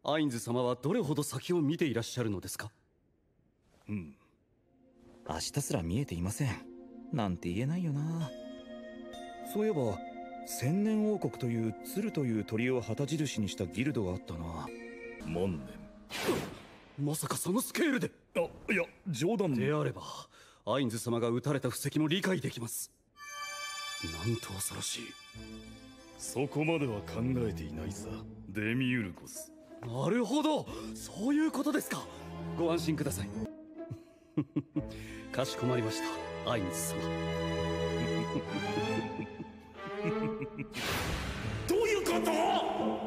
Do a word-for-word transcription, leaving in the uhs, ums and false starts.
アインズ様はどれほど先を見ていらっしゃるのですか？ うん。明日すら見えていません。なんて言えないよな。そういえば千年王国という鶴という鳥を旗印にしたギルドがあったな。万年。 まさかそのスケールで。 あ、いや冗談であればアインズ様が撃たれた布石も理解できます。なんと恐ろしい。 そこまでは考えていないさ、デミウルコス。 なるほど、そういうことですか。ご安心ください。かしこまりました、アインズ様。 どういうこと？